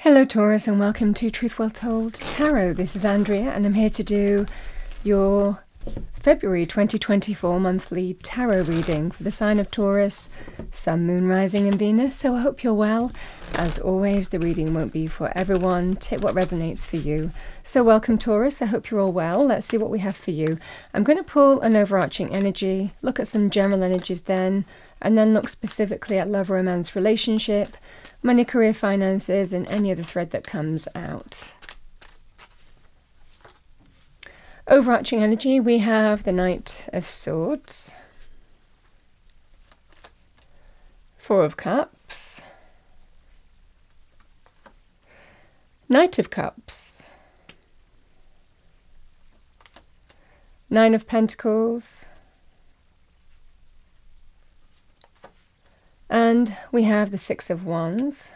Hello Taurus and welcome to Truth Well Told Tarot. This is Andrea and I'm here to do your February 2024 monthly tarot reading for the sign of Taurus, Sun, Moon, Rising and Venus. So I hope you're well. As always, the reading won't be for everyone. Take what resonates for you. So welcome Taurus, I hope you're all well. Let's see what we have for you. I'm going to pull an overarching energy, look at some general energies then, and then look specifically at love, romance, relationship, money, career, finances, and any other thread that comes out. Overarching energy, we have the Knight of Swords, Four of Cups, Knight of Cups, Nine of Pentacles, and we have the Six of Wands.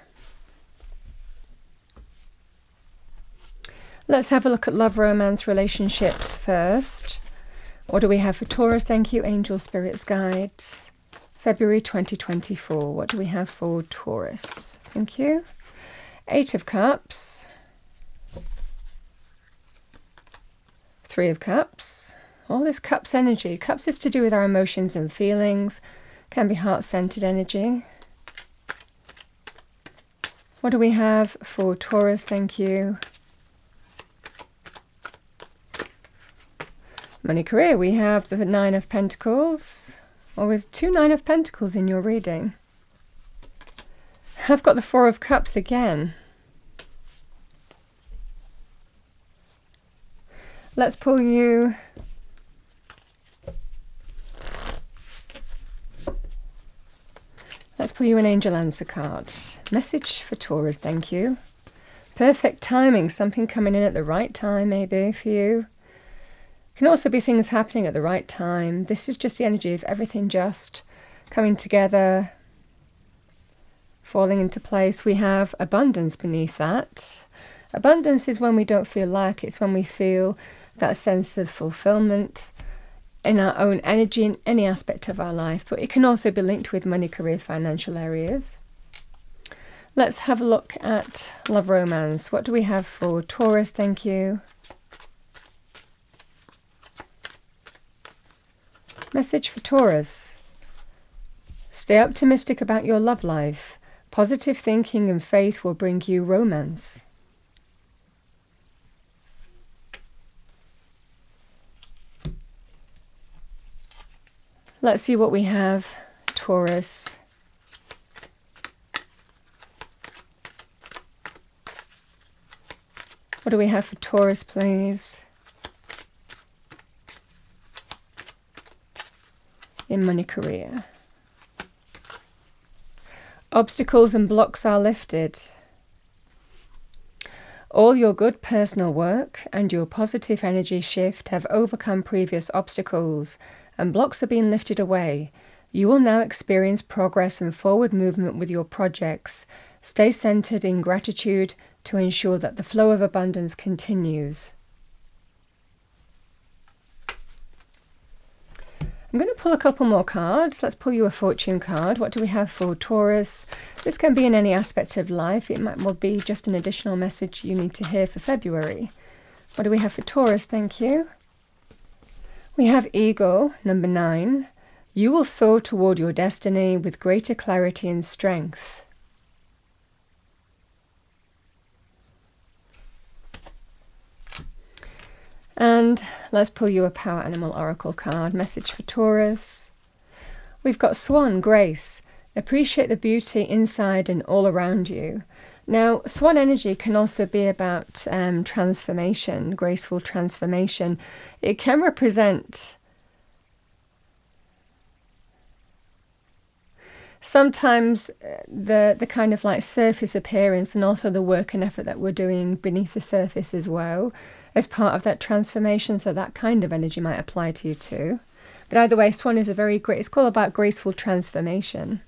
Let's have a look at love, romance, relationships first. What do we have for Taurus? Thank you, angels, spirits, guides. February 2024. What do we have for Taurus? Thank you. Eight of Cups. Three of Cups. All this Cups energy. Cups is to do with our emotions and feelings. Can be heart-centered energy. What do we have for Taurus? Thank you. Money, career, we have the Nine of Pentacles. Always two Nine of Pentacles in your reading. I've got the Four of Cups again. Let's pull you an angel answer card. Message for Taurus, thank you. Perfect timing, something coming in at the right time maybe for you. Can also be things happening at the right time. This is just the energy of everything just coming together, falling into place. We have abundance beneath that. Abundance is when we don't feel lack. It's when we feel that sense of fulfillment in our own energy in any aspect of our life. But it can also be linked with money, career, financial areas. Let's have a look at love, romance. What do we have for Taurus? Thank you. Message for Taurus. Stay optimistic about your love life. Positive thinking and faith will bring you romance. Let's see what we have, Taurus. What do we have for Taurus, please? In money, career. Obstacles and blocks are lifted. All your good personal work and your positive energy shift have overcome previous obstacles, and blocks are being lifted away. You will now experience progress and forward movement with your projects. Stay centered in gratitude to ensure that the flow of abundance continues. I'm going to pull a couple more cards. Let's pull you a fortune card. What do we have for Taurus? This can be in any aspect of life. It might well be just an additional message you need to hear for February. What do we have for Taurus? Thank you. We have Eagle, number 9. You will soar toward your destiny with greater clarity and strength. And let's pull you a Power Animal Oracle card. Message for Taurus. We've got Swan, Grace. Appreciate the beauty inside and all around you. Now, Swan energy can also be about transformation, graceful transformation. It can represent sometimes the kind of like surface appearance and also the work and effort that we're doing beneath the surface as well as part of that transformation. So that kind of energy might apply to you too. But either way, Swan is a very great, it's all about graceful transformation.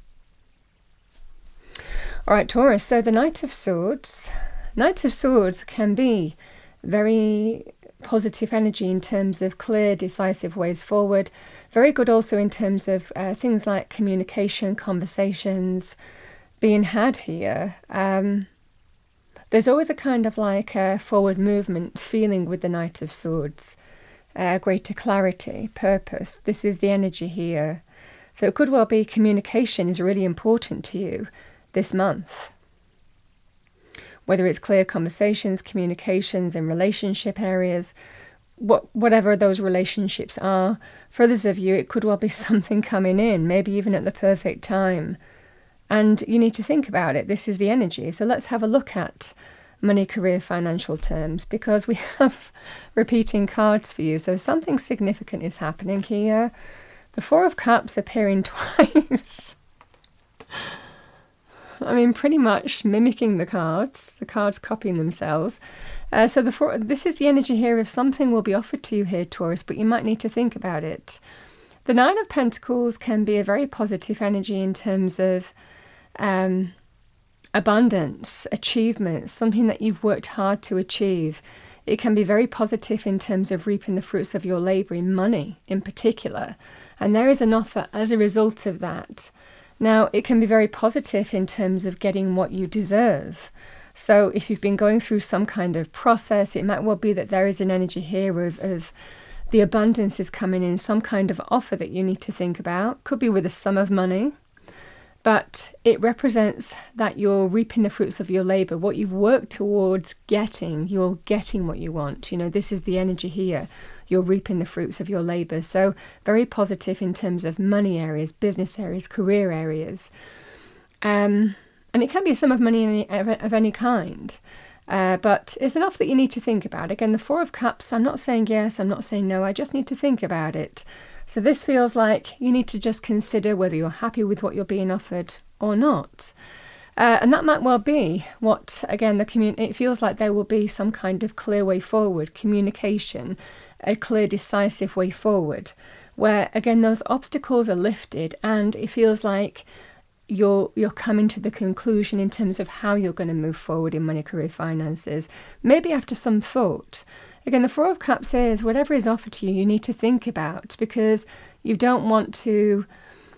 All right, Taurus, so the Knight of Swords. Knight of Swords can be very positive energy in terms of clear, decisive ways forward. Very good also in terms of things like communication, conversations being had here. there's always a kind of like a forward movement feeling with the Knight of Swords. Greater clarity, purpose. This is the energy here. So it could well be communication is really important to you this month. Whether it's clear conversations, communications in relationship areas, whatever those relationships are. For others of you, it could well be something coming in, maybe even at the perfect time. And you need to think about it. This is the energy. So let's have a look at money, career, financial terms, because we have repeating cards for you. So something significant is happening here. The Four of Cups appearing twice. I mean, pretty much mimicking the cards copying themselves. So this is the energy here of something will be offered to you here, Taurus, but you might need to think about it. The Nine of Pentacles can be a very positive energy in terms of abundance, achievement, something that you've worked hard to achieve. It can be very positive in terms of reaping the fruits of your labour in money in particular. And there is an offer as a result of that. Now, it can be very positive in terms of getting what you deserve. So if you've been going through some kind of process, it might well be that there is an energy here of the abundance is coming in, some kind of offer that you need to think about. Could be with a sum of money, but it represents that you're reaping the fruits of your labour, what you've worked towards getting, you're getting what you want. You know, this is the energy here. You're reaping the fruits of your labour. So very positive in terms of money areas, business areas, career areas. And it can be a sum of money of any kind. But it's enough that you need to think about. Again, the Four of Cups, I'm not saying yes, I'm not saying no, I just need to think about it. So this feels like you need to just consider whether you're happy with what you're being offered or not. And that might well be what, again, it feels like there will be some kind of clear way forward, communication, a clear, decisive way forward, where, again, those obstacles are lifted and it feels like you're coming to the conclusion in terms of how you're going to move forward in money, career, finances, maybe after some thought. Again, the Four of Cups is whatever is offered to you, you need to think about, because you don't want to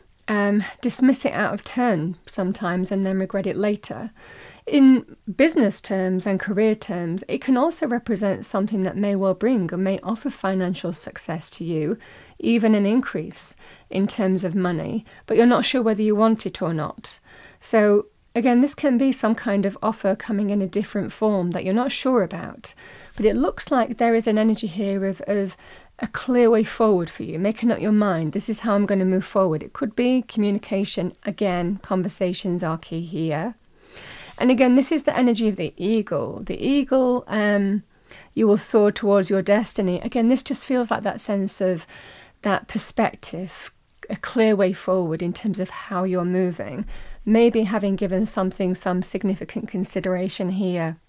dismiss it out of turn sometimes and then regret it later. In business terms and career terms, it can also represent something that may well bring or may offer financial success to you, even an increase in terms of money, but you're not sure whether you want it or not. So again, this can be some kind of offer coming in a different form that you're not sure about, but it looks like there is an energy here of a clear way forward for you, making up your mind, this is how I'm going to move forward. It could be communication. Again, conversations are key here. And again, this is the energy of the eagle. The eagle, you will soar towards your destiny. Again, this just feels like that sense of that perspective, a clear way forward in terms of how you're moving. Maybe having given something some significant consideration here.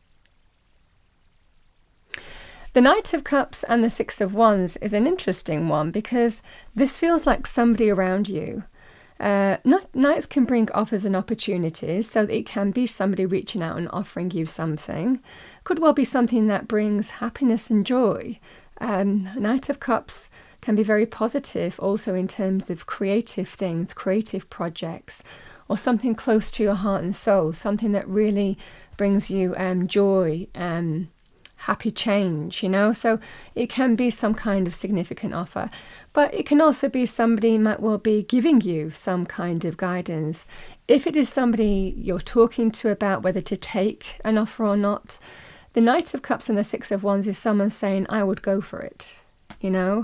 The Knight of Cups and the Six of Wands is an interesting one because this feels like somebody around you. Knights can bring offers and opportunities, so it can be somebody reaching out and offering you something. Could well be something that brings happiness and joy. Knight of Cups can be very positive also in terms of creative things, creative projects, or something close to your heart and soul, something that really brings you joy and happy change, you know. So it can be some kind of significant offer, but it can also be somebody might well be giving you some kind of guidance. If it is somebody you're talking to about whether to take an offer or not, the Knight of Cups and the Six of Wands is someone saying, I would go for it, you know.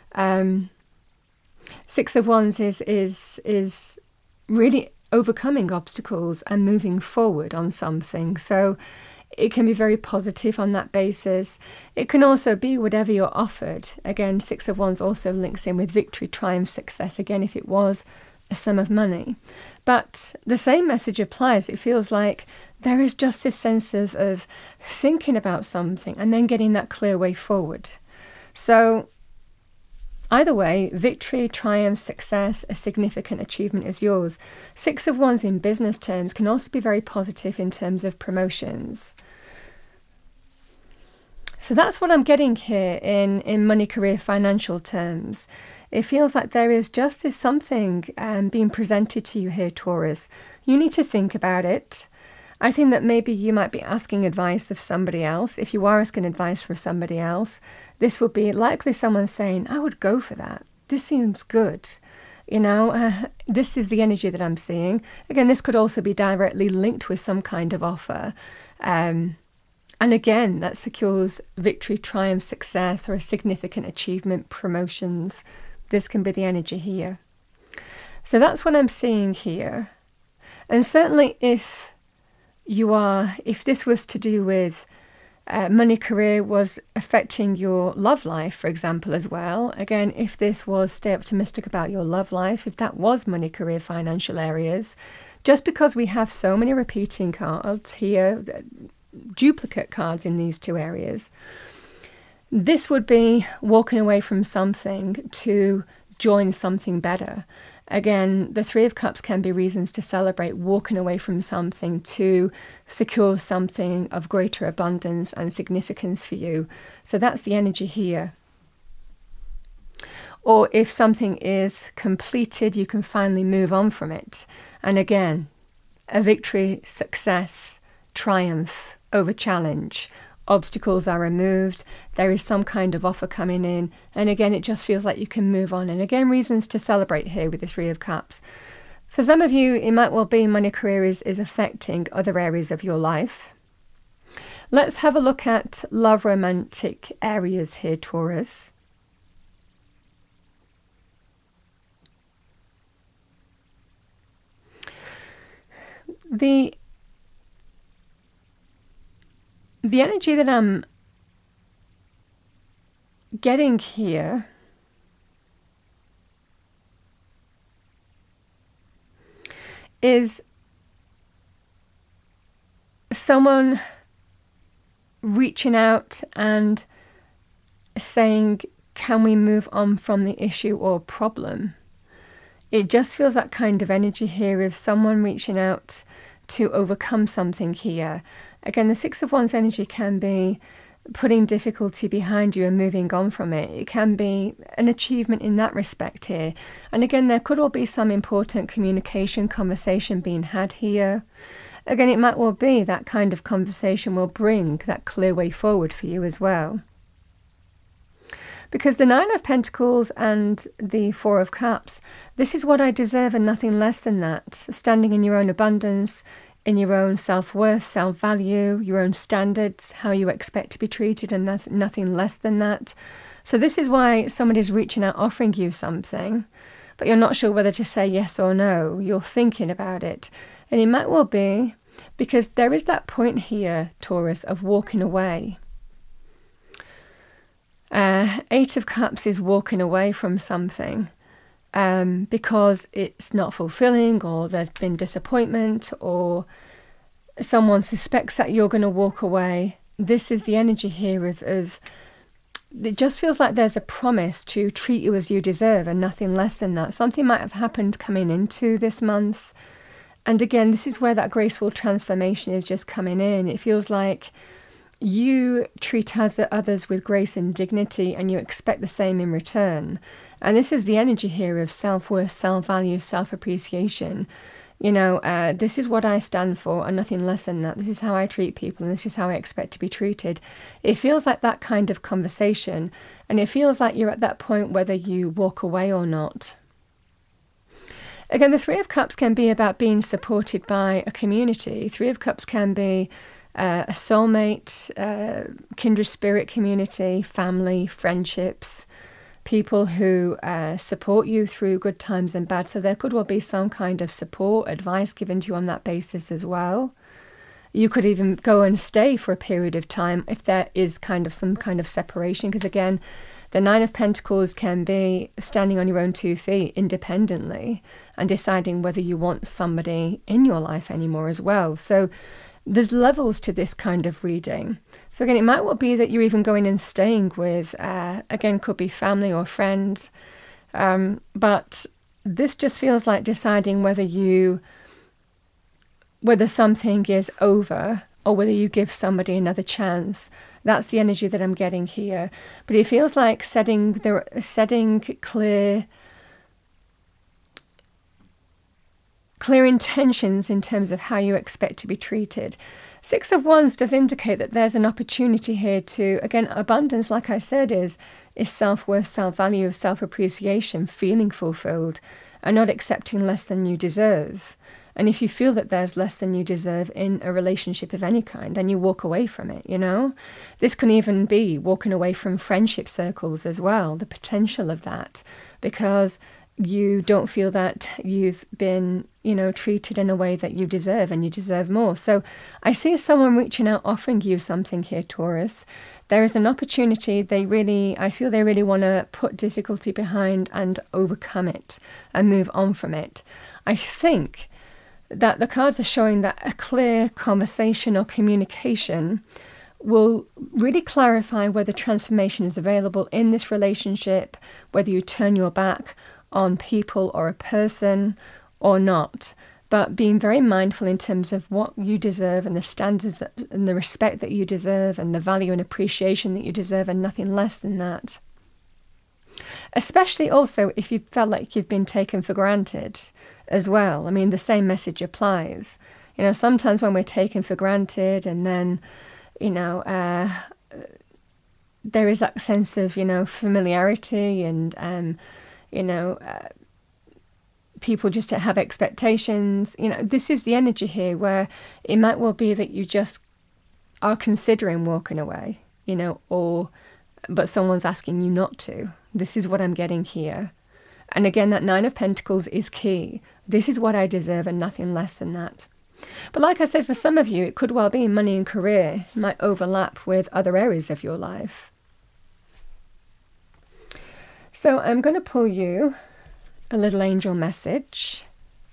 Six of Wands is really overcoming obstacles and moving forward on something. So it can be very positive on that basis. It can also be whatever you're offered. Again, Six of Wands also links in with victory, triumph, success. Again, if it was a sum of money. But the same message applies. It feels like there is just this sense of thinking about something and then getting that clear way forward. So either way, victory, triumph, success, a significant achievement is yours. Six of Wands in business terms can also be very positive in terms of promotions. So that's what I'm getting here in money, career, financial terms. It feels like there is just something being presented to you here, Taurus. You need to think about it. I think that maybe you might be asking advice of somebody else. If you are asking advice for somebody else, this would be likely someone saying, I would go for that. This seems good. This is the energy that I'm seeing. Again, this could also be directly linked with some kind of offer. And again, that secures victory, triumph, success, or a significant achievement, promotions. This can be the energy here. So that's what I'm seeing here. And certainly if this was to do with money, career, was affecting your love life, for example, as well. Again, if this was stay optimistic about your love life, if that was money, career, financial areas, just because we have so many repeating cards here, duplicate cards in these two areas, this would be walking away from something to join something better. Again, the Three of Cups can be reasons to celebrate walking away from something to secure something of greater abundance and significance for you. So that's the energy here. Or if something is completed, you can finally move on from it. And again, a victory, success, triumph over challenge. Obstacles are removed, there is some kind of offer coming in, and again it just feels like you can move on. And again, reasons to celebrate here with the Three of Cups. For some of you, it might well be money, career is affecting other areas of your life. Let's have a look at love, romantic areas here, Taurus. The energy that I'm getting here is someone reaching out and saying, can we move on from the issue or problem? It just feels that kind of energy here of someone reaching out to overcome something here. Again, the Six of Wands energy can be putting difficulty behind you and moving on from it. It can be an achievement in that respect here. And again, there could all be some important communication, conversation being had here. Again, it might well be that kind of conversation will bring that clear way forward for you as well. Because the Nine of Pentacles and the Four of Cups, this is what I deserve and nothing less than that. Standing in your own abundance, in your own self-worth, self-value, your own standards, how you expect to be treated, and nothing less than that. So this is why somebody's reaching out, offering you something, but you're not sure whether to say yes or no. You're thinking about it. And it might well be because there is that point here, Taurus, of walking away. Eight of Cups is walking away from something. Because it's not fulfilling, or there's been disappointment, or someone suspects that you're going to walk away. This is the energy here of it just feels like there's a promise to treat you as you deserve and nothing less than that. Something might have happened coming into this month. And again, this is where that graceful transformation is just coming in. It feels like you treat others with grace and dignity, and you expect the same in return. And this is the energy here of self-worth, self-value, self-appreciation. This is what I stand for and nothing less than that. This is how I treat people, and this is how I expect to be treated. It feels like that kind of conversation, and it feels like you're at that point whether you walk away or not. Again, the Three of Cups can be about being supported by a community. Three of Cups can be a soulmate, kindred spirit community, family, friendships, people who support you through good times and bad. So there could well be some kind of support, advice given to you on that basis as well. You could even go and stay for a period of time if there is some kind of separation, because again, the Nine of Pentacles can be standing on your own 2 feet independently and deciding whether you want somebody in your life anymore as well. So there's levels to this kind of reading. So again, it might well be that you're even going and staying with, again, could be family or friends. But this just feels like deciding whether something is over or whether you give somebody another chance. That's the energy that I'm getting here. But it feels like setting clear intentions in terms of how you expect to be treated. Six of Wands does indicate that there's an opportunity here to, again, abundance, like I said, is self-worth, self-value, self-appreciation, feeling fulfilled, and not accepting less than you deserve. And if you feel that there's less than you deserve in a relationship of any kind, then you walk away from it, you know? This can even be walking away from friendship circles as well, the potential of that, because you don't feel that you've been, you know, treated in a way that you deserve, and you deserve more. So I see someone reaching out, offering you something here, Taurus. There is an opportunity. I feel they really want to put difficulty behind and overcome it and move on from it. I think that the cards are showing that a clear conversation or communication will really clarify whether transformation is available in this relationship, whether you turn your back on people or a person or not. But being very mindful in terms of what you deserve and the standards and the respect that you deserve and the value and appreciation that you deserve, and nothing less than that. Especially also if you felt like you've been taken for granted as well. I mean, the same message applies. You know, sometimes when we're taken for granted, and then, you know, there is that sense of, you know, familiarity, and, you know, people just have expectations. You know, this is the energy here where it might well be that you just are considering walking away, you know, but someone's asking you not to. This is what I'm getting here. And again, that Nine of Pentacles is key. This is what I deserve and nothing less than that. But like I said, for some of you, it could well be money and career. It might overlap with other areas of your life. So I'm going to pull you a little angel message.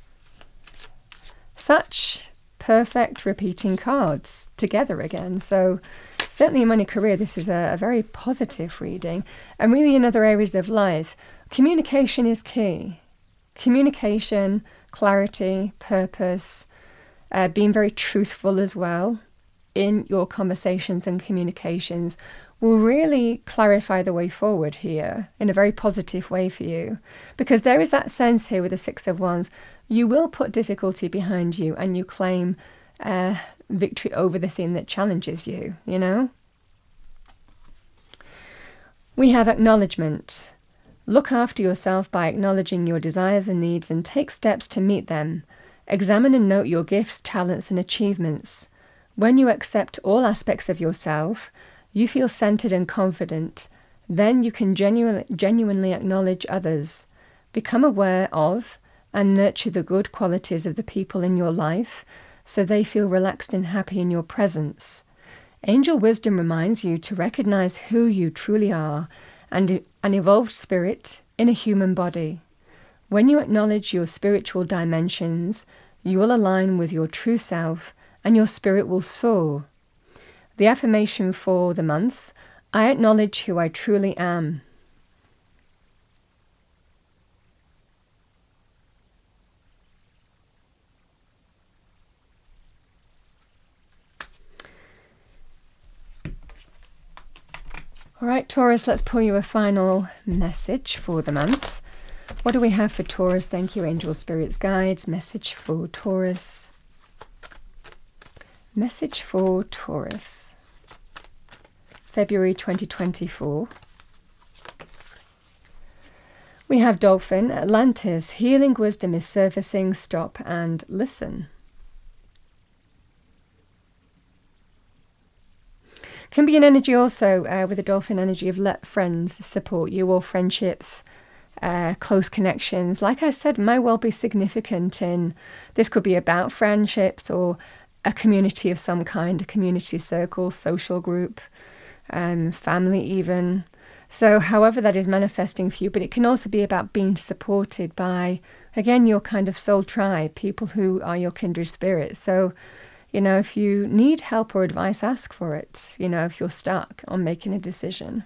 Such perfect repeating cards together again. So certainly in money, career, this is a very positive reading. And really in other areas of life, communication is key. Communication, clarity, purpose, being very truthful as well in your conversations and communications will really clarify the way forward here in a very positive way for you. Because there is that sense here with the Six of Wands, you will put difficulty behind you and you claim victory over the thing that challenges you, you know? We have acknowledgement. Look after yourself by acknowledging your desires and needs and take steps to meet them. Examine and note your gifts, talents, and achievements. When you accept all aspects of yourself, you feel centered and confident. Then you can genuinely acknowledge others. Become aware of and nurture the good qualities of the people in your life so they feel relaxed and happy in your presence. Angel wisdom reminds you to recognize who you truly are and an evolved spirit in a human body. When you acknowledge your spiritual dimensions, you will align with your true self and your spirit will soar. The affirmation for the month: I acknowledge who I truly am. All right, Taurus, let's pull you a final message for the month. What do we have for Taurus? Thank you, angel, spirits, guides. Message for Taurus. Message for Taurus. February 2024. We have Dolphin, Atlantis. Healing wisdom is surfacing. Stop and listen. Can be an energy also with the Dolphin energy of let friends support you, or friendships, close connections. Like I said, might well be significant in, this could be about friendships or a community of some kind, a community circle, social group, family even. So however that is manifesting for you, but it can also be about being supported by, again, your kind of soul tribe, people who are your kindred spirits. So, you know, if you need help or advice, ask for it, you know, if you're stuck on making a decision.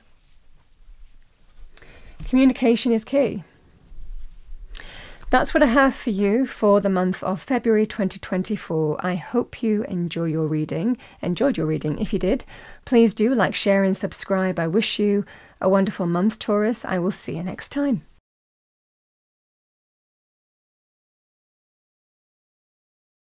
Communication is key. That's what I have for you for the month of February 2024. I hope you enjoyed your reading. If you did, please do like, share and subscribe. I wish you a wonderful month, Taurus. I will see you next time.